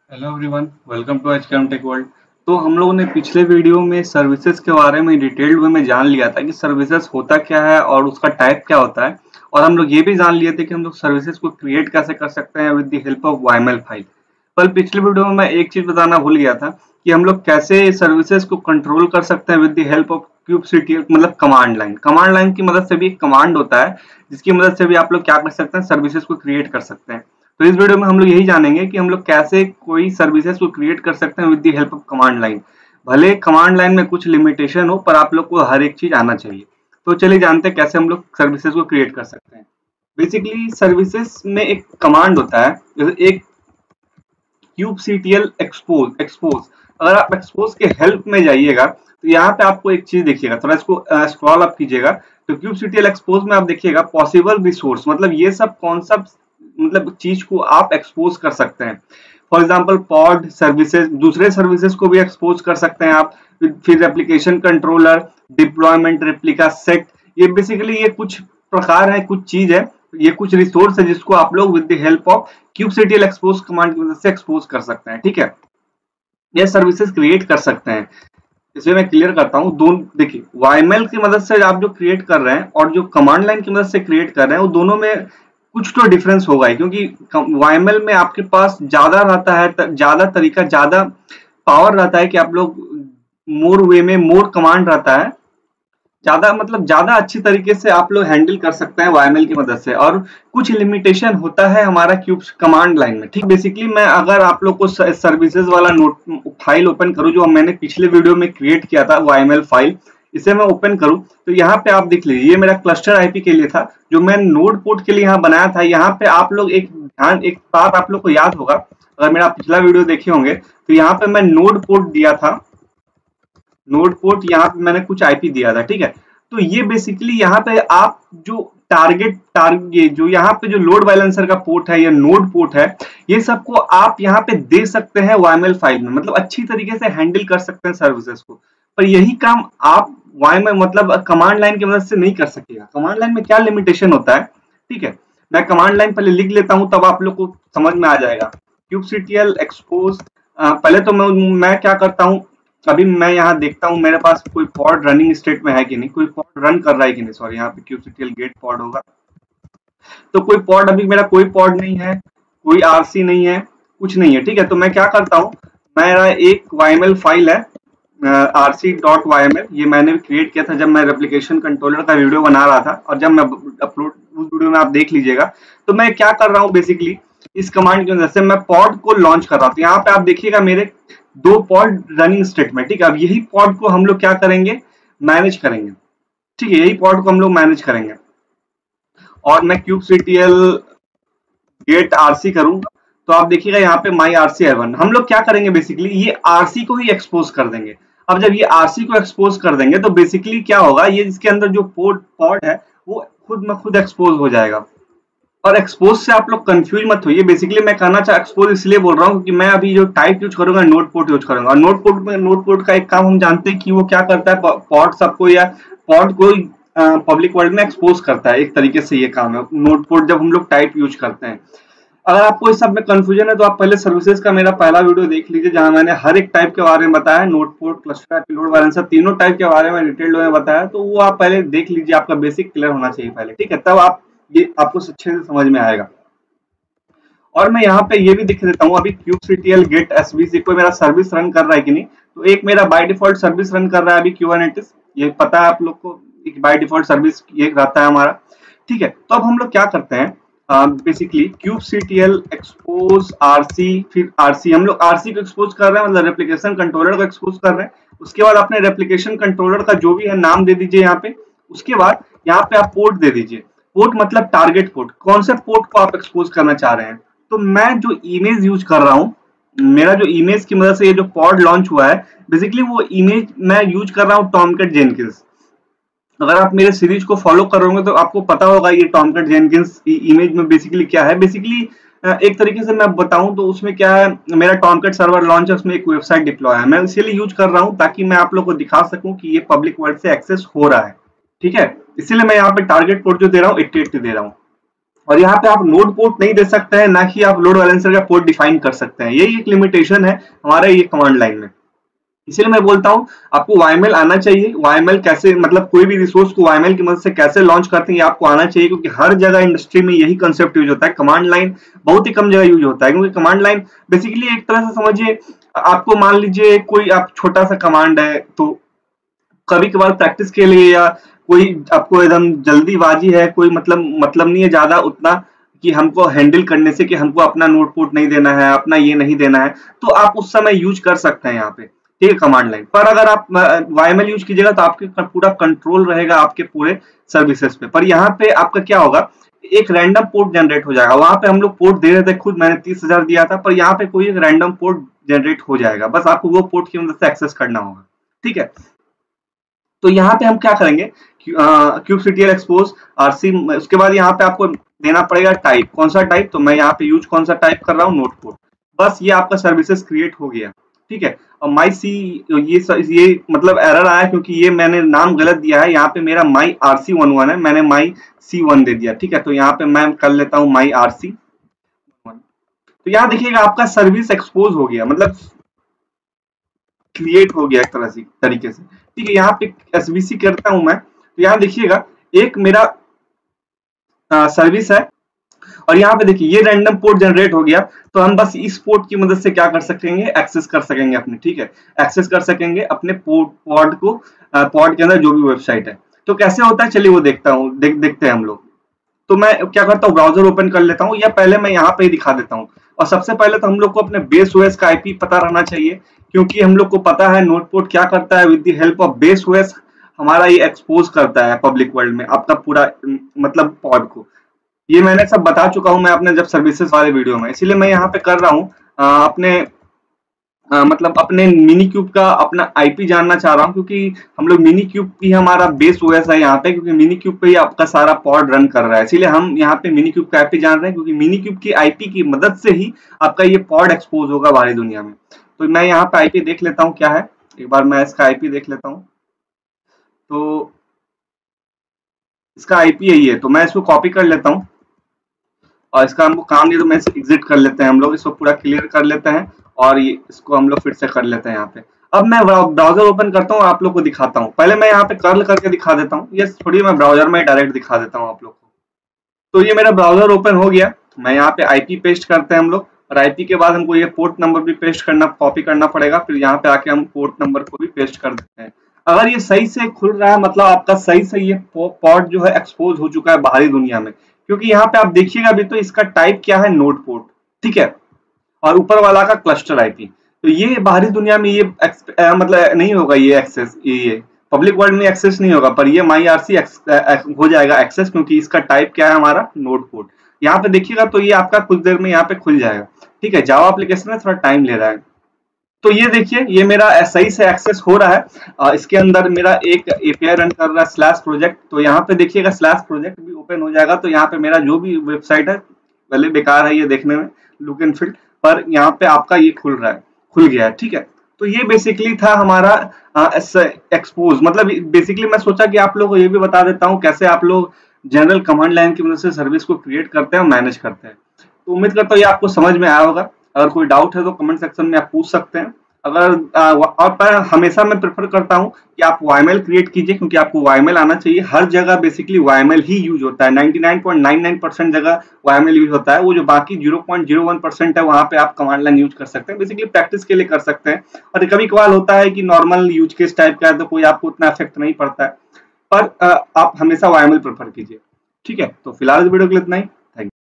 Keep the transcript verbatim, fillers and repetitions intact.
Hello everyone, welcome to HKM tech world. तो हम लोगों ने पिछले वीडियो में सर्विसेज के बारे में डिटेल्ड वे में जान लिया था कि सर्विसेज होता क्या है और उसका टाइप क्या होता है। और हम लोग ये भी जान लिए थे कि हम लोग सर्विसेज को क्रिएट कैसे कर सकते हैं with the help of YML file. पर पिछले वीडियो में मैं एक चीज बताना भूल गया था कि हम लोग कैसे सर्विसेज को कंट्रोल कर सकते हैं with the help of kubectl, मतलब कमांड लाइन। कमांड लाइन की मदद से भी एक कमांड होता है जिसकी मदद से भी आप लोग क्या कर सकते हैं, सर्विसेज को क्रिएट कर सकते हैं। तो इस वीडियो में हम लोग यही जानेंगे कि हम लोग कैसे कोई सर्विसेज को क्रिएट कर सकते हैं with the help of command line. भले कमांड लाइन में कुछ लिमिटेशन हो पर आप लोग को हर एक चीज आना चाहिए। तो चलिए जानते हैं कैसे हम लोग सर्विसेज को क्रिएट कर सकते हैं। बेसिकली सर्विसेज में एक कमांड होता है, जैसे एक क्यूबसीटीएल एक्सपोज एक्सपोज अगर आप एक्सपोज के हेल्प में जाइएगा तो यहाँ पे आपको एक चीज देखिएगा, थोड़ा इसको स्क्रॉल अप कीजिएगा तो क्यूबसीटीएल एक्सपोज में आप देखिएगा पॉसिबल रिसोर्स, मतलब ये सब कौन सा मतलब चीज को आप एक्सपोज कर सकते हैं। फॉर एग्जांपल पॉड सर्विसेज, दूसरे सर्विसेज को भी एक्सपोज कर सकते हैं आप। फिर application controller, deployment replica set, ये बेसिकली ये कुछ प्रकार है, कुछ चीज है, ये कुछ रिसोर्स है जिसको आप लोग with the help of kubectl expose command की मदद से एक्सपोज कर सकते हैं। ठीक है, ये सर्विसेज क्रिएट कर सकते हैं। इसे मैं क्लियर करता हूँ। दोनों देखिए, वाईएमएल की मदद से आप जो क्रिएट कर रहे हैं और जो कमांड लाइन की मदद से क्रिएट कर रहे हैं, वो दोनों में कुछ तो डिफरेंस होगा ही, क्योंकि वाईएमएल में आपके पास ज्यादा रहता है, ज्यादा तरीका, ज्यादा पावर रहता है कि आप लोग मोर वे में मोर कमांड रहता है, ज्यादा मतलब ज्यादा अच्छी तरीके से आप लोग हैंडल कर सकते हैं वाईएमएल की मदद से। और कुछ लिमिटेशन होता है हमारा क्यूब कमांड लाइन में। ठीक, बेसिकली मैं अगर आप लोग को सर्विसेज वाला नोट फाइल ओपन करूं जो मैंने पिछले वीडियो में क्रिएट किया था, वाईएमएल फाइल, इसे मैं ओपन करूं तो यहाँ पे आप देख लीजिए, ये मेरा क्लस्टर आईपी के लिए था जो मैं नोड पोर्ट के लिए यहाँ बनाया था। यहाँ पे आप लोग एक ध्यान, एक बात आप लोग को याद होगा, अगर मेरा पिछला वीडियो देखे होंगे तो यहाँ पे मैं नोड पोर्ट दिया था, नोड पोर्ट यहाँ पे मैंने कुछ आईपी दिया था। ठीक है, तो ये बेसिकली यहाँ पे आप जो टारगेट टारगेट जो यहाँ पे जो लोड बैलेंसर का पोर्ट है या नोड पोर्ट है, ये सबको आप यहाँ पे दे सकते हैं वाईएमएल फाइल में, मतलब अच्छी तरीके से हैंडल कर सकते हैं सर्विसेज को। पर यही काम आप वाईएमएल मतलब कमांड लाइन की मदद से नहीं कर सकेगा। कमांड लाइन में क्या लिमिटेशन होता है, ठीक है, मैं कमांड लाइन पहले लिख लेता हूं तब आप लोग को समझ में आ जाएगा। क्यूबसीटीएल एक्सपोज, पहले तो मैं मैं क्या करता हूं, अभी मैं यहाँ देखता हूँ मेरे पास कोई पॉड रनिंग स्टेट में है कि नहीं, कोई पॉड रन कर रहा है कि नहीं। सॉरी, यहाँ पे क्यूबसीटीएल गेट पॉड होगा, तो कोई पॉड, अभी मेरा कोई पॉड नहीं है, कोई आरसी नहीं है, कुछ नहीं है। ठीक है, तो मैं क्या करता हूँ, मेरा एक वाईएमएल फाइल है आरसी डॉट वाईएमएल, ये मैंने क्रिएट किया था जब मैं रेप्लिकेशन कंट्रोलर का वीडियो बना रहा था, और जब मैं अपलोड उस वीडियो में आप देख लीजिएगा। तो मैं क्या कर रहा हूँ, बेसिकली इस कमांड की वजह से मैं पॉड को लॉन्च कर रहा हूँ। तो यहाँ पे आप देखिएगा मेरे दो पॉड रनिंग स्टेट में। ठीक है, अब यही पॉड को हम लोग क्या करेंगे, मैनेज करेंगे। ठीक है, यही पॉड को हम लोग मैनेज करेंगे। और मैं क्यूबसीटीएल गेट आरसी करूं तो आप देखिएगा यहाँ पे माई आरसी है वन। हम लोग क्या करेंगे, बेसिकली ये आरसी को ही एक्सपोज कर देंगे। अब जब ये आरसी को एक्सपोज कर देंगे तो बेसिकली क्या होगा, ये इसके अंदर जो पोर्ट पॉड है वो खुद में खुद एक्सपोज हो जाएगा। और एक्सपोज से आप लोग कंफ्यूज मत होइए, बेसिकली मैं कहना चाह एक्सपोज इसलिए बोल रहा हूँ क्योंकि मैं अभी जो टाइप यूज करूंगा नोड पोर्ट यूज करूंगा। और नोड पोर्ट में नोड पोर्ट का एक काम हम जानते हैं कि वो क्या करता है, पॉड सबको या पॉड को पब्लिक वर्ल्ड में एक्सपोज करता है। एक तरीके से ये काम है नोड पोर्ट जब हम लोग टाइप यूज करते हैं। अगर आपको इस सब में कंफ्यूजन है तो आप पहले सर्विसेज का मेरा पहला वीडियो देख लीजिए जहां मैंने हर एक टाइप के बारे में बताया, node port, cluster, load balancer, तीनों टाइप के बारे में डिटेल्ड में बताया। तो वो आप पहले देख लीजिए, आपका बेसिक क्लियर होना चाहिए पहले। ठीक है, तब आप ये आपको अच्छे से समझ में आएगा। और मैं यहाँ पे ये भी दिख देता हूँ, अभी क्यूबसीटीएल गेट एसबीसी कोई मेरा सर्विस रन कर रहा है कि नहीं। तो एक मेरा बाय डिफॉल्ट सर्विस रन कर रहा है अभी क्यूबरनेटिस, ये पता है आप लोग को, एक बाय डिफॉल्ट सर्विस ये रहता है हमारा। ठीक है, तो अब हम लोग क्या करते हैं, बेसिकली क्यूबसीटीएल एक्सपोज आरसी, फिर आरसी, हम लोग आरसी को एक्सपोज कर रहे हैं, मतलब रेप्लिकेशन कंट्रोलर को एक्सपोज कर रहे हैं। उसके बाद अपने रेप्लिकेशन कंट्रोलर का जो भी है नाम दे दीजिए यहाँ पे। उसके बाद यहाँ पे आप पोर्ट दे दीजिए, पोर्ट मतलब टारगेट पोर्ट, कौन से पोर्ट को आप एक्सपोज करना चाह रहे हैं। तो मैं जो इमेज यूज कर रहा हूँ, मेरा जो इमेज की मदद से ये जो पॉड लॉन्च हुआ है, बेसिकली वो इमेज मैं यूज कर रहा हूँ टॉमकैट जेनकिंस। अगर आप मेरे सीरीज को फॉलो करोगे तो आपको पता होगा ये टॉमकैट जेनकिंस इमेज में बेसिकली क्या है। बेसिकली एक तरीके से मैं बताऊं तो उसमें क्या है, मेरा टॉमकैट सर्वर लॉन्च है, उसमें एक वेबसाइट डिप्लॉय है, मैं इसीलिए यूज कर रहा हूं ताकि मैं आप लोग को दिखा सकूं कि ये पब्लिक वर्ल्ड से एक्सेस हो रहा है। ठीक है, इसीलिए मैं यहाँ पे टारगेट पोर्ट जो दे रहा हूँ अट्ठासी दे रहा हूँ। और यहाँ पे आप नोड पोर्ट नहीं दे सकते हैं, ना कि आप लोड बैलेंसर का पोर्ट डिफाइन कर सकते हैं। यही एक लिमिटेशन है हमारे ये कमांड लाइन में। इसीलिए मैं बोलता हूँ आपको वाईमेल आना चाहिए। वाईमेल कैसे, मतलब कोई भी रिसोर्स को वाईमेल की मदद से कैसे लॉन्च करते हैं ये आपको आना चाहिए, क्योंकि हर जगह इंडस्ट्री में यही कंसेप्ट यूज होता है। कमांड लाइन बहुत ही कम जगह यूज होता है, क्योंकि कमांड लाइन बेसिकली एक तरह से समझिए, आपको मान लीजिए कोई आप छोटा सा कमांड है, तो कभी कभार प्रैक्टिस के लिए या कोई आपको एकदम जल्दीबाजी है, कोई मतलब मतलब नहीं है ज्यादा उतना कि हमको हैंडल करने से, कि हमको अपना नोट पोर्ट नहीं देना है, अपना ये नहीं देना है, तो आप उस समय यूज कर सकते हैं यहाँ पे, ठीक है, कमांड लाइन। पर अगर आप वाईएमएल यूज कीजिएगा तो आपके पूरा कंट्रोल रहेगा आपके पूरे सर्विसेज पे। पर यहाँ पे आपका क्या होगा, एक रैंडम पोर्ट जनरेट हो जाएगा। वहां पे हम लोग पोर्ट दे रहे थे खुद, मैंने तीस हजार दिया था, पर यहाँ पे कोई एक रैंडम पोर्ट जनरेट हो जाएगा, बस आपको वो पोर्ट की मदद से एक्सेस करना होगा, ठीक है। तो यहाँ पे हम क्या करेंगे, क्यूबसीटीएल एक्सपोज आरसी, उसके बाद यहाँ पे आपको देना पड़ेगा टाइप, कौन सा टाइप, तो मैं यहाँ पे यूज कौन सा टाइप कर रहा हूँ, नोट पोर्ट। बस ये आपका सर्विसेज क्रिएट हो गया, ठीक है। और माई सी, ये ये मतलब एरर आया क्योंकि ये मैंने नाम गलत दिया है। यहाँ पे मेरा माई आरसी वन वन है, मैंने माई सी वन दे दिया, ठीक है। तो यहाँ पे मैं कर लेता हूँ माई आरसी वन। तो यहाँ देखिएगा आपका सर्विस एक्सपोज हो गया, मतलब क्रिएट हो गया एक तरह से तरीके से, ठीक है। यहाँ पे एसवीसी करता हूं मैं, तो यहाँ देखिएगा एक मेरा सर्विस है, और यहाँ पे देखिए ये रैंडम पोर्ट जनरेट हो गया। तो हम बस इस पोर्ट की मदद से क्या कर सकेंगे, एक्सेस कर सकेंगे अपने, ठीक है, एक्सेस कर सकेंगे अपने पोर्ट पॉड को, पॉड के अंदर जो भी वेबसाइट है। तो कैसे होता है चलिए वो देखता हूँ, देख देखते हैं हम लोग। तो मैं क्या करता हूँ, ब्राउजर ओपन कर लेता हूँ, या पहले मैं यहाँ पे ही दिखा देता हूँ। और सबसे पहले तो हम लोग को अपने बेस ओएस का आईपी पता रहना चाहिए, क्योंकि हम लोग को पता है नोट पोर्ट क्या करता है। With the help of base OS हमारा ये एक्सपोज करता है पब्लिक वर्ल्ड में आपका पूरा मतलब पॉड को। ये मैंने सब बता चुका हूं मैं अपने जब सर्विसेज वाले वीडियो में, इसीलिए मैं यहाँ पे कर रहा हूँ अपने आ, मतलब अपने मिनी क्यूब का अपना आईपी जानना चाह रहा हूँ, क्योंकि हम लोग मिनी क्यूब की हमारा बेस ओएस है यहाँ पे, क्योंकि मिनी क्यूब पे ही आपका सारा पॉड रन कर रहा है। इसीलिए हम यहाँ पे मिनी क्यूब का आईपी जान रहे हैं, क्योंकि मिनी क्यूब की आईपी की मदद से ही आपका ये पॉड एक्सपोज होगा बाहरी दुनिया में। तो मैं यहाँ पे आईपी देख लेता हूँ क्या है, एक बार मैं इसका आईपी देख लेता हूँ। तो इसका आईपी यही है, तो मैं इसको कॉपी कर लेता हूँ, और इसका हमको काम नहीं तो मैं एग्जिट कर लेते हैं, हम लोग इसको पूरा क्लियर कर लेते हैं, और ये इसको हम लोग फिर से कर लेते हैं यहाँ पे। अब मैं ब्राउजर ओपन करता हूँ, आप लोग को दिखाता हूँ। पहले मैं यहाँ पे कर्ल करके दिखा देता हूँ, ये थोड़ी मैं ब्राउजर में डायरेक्ट दिखा देता हूँ आप लोग को। तो ये मेरा ब्राउजर ओपन हो गया, मैं यहाँ पे आईपी पेस्ट करते हैं हम लोग, और आईपी के बाद हमको ये पोर्ट नंबर भी पेस्ट करना, कॉपी करना पड़ेगा, फिर यहाँ पे आके हम पोर्ट नंबर को भी पेस्ट कर देते हैं। अगर ये सही से खुल रहा है, मतलब आपका सही से ये पॉड जो है एक्सपोज हो चुका है बाहरी दुनिया में, क्योंकि यहाँ पे आप देखिएगा अभी तो इसका टाइप क्या है, नोड पोर्ट, ठीक है, और ऊपर वाला का क्लस्टर आईपी। तो ये बाहरी दुनिया में ये आ, मतलब नहीं होगा ये एक्सेस, ये पब्लिक वर्ल्ड में एक्सेस नहीं होगा, पर ये माई आरसी हो जाएगा एक्सेस, क्योंकि इसका टाइप क्या है हमारा, नोड पोर्ट। यहाँ पे देखिएगा तो ये आपका कुछ देर में यहाँ पे खुल जाएगा, ठीक है। जावा एप्लीकेशन में थोड़ा टाइम ले रहा है। तो ये देखिए ये मेरा सही से एक्सेस हो रहा है। आ, इसके अंदर मेरा एक एपीआई रन कर रहा है स्लैश प्रोजेक्ट। तो यहाँ पे देखिएगा स्लैश प्रोजेक्ट भी ओपन हो जाएगा। तो यहाँ पे मेरा जो भी वेबसाइट है, पहले बेकार है ये देखने में लुक एंड फील, पर यहाँ पे आपका ये खुल रहा है, खुल गया है, ठीक है। तो ये बेसिकली था हमारा एक्सपोज। मतलब बेसिकली मैं सोचा कि आप लोगों को ये भी बता देता हूँ कैसे आप लोग जनरल कमांड लाइन की मदद से सर्विस को क्रिएट करते हैं और मैनेज करते हैं। तो उम्मीद करता हूँ ये आपको समझ में आया होगा। अगर कोई डाउट है तो कमेंट सेक्शन में आप पूछ सकते हैं। अगर और मैं हमेशा मैं प्रेफर करता हूं कि आप वाईमेल क्रिएट कीजिए, क्योंकि आपको वाईमेल आना चाहिए। हर जगह बेसिकली वाईमेल ही यूज होता है, निन्यानवे पॉइंट निन्यानवे परसेंट जगह वाईमेल यूज होता है। वो जो बाकी zero point zero one percent है वहां पे आप कमांड लाइन यूज कर सकते हैं, बेसिकली प्रैक्टिस के लिए कर सकते हैं। और कभी कभार होता है कि नॉर्मल यूज केस टाइप का है तो कोई आपको उतना इफेक्ट नहीं पड़ता है, पर आप हमेशा वाईमेल प्रेफर कीजिए, ठीक है। तो फिलहाल इस वीडियो के लिए इतना ही।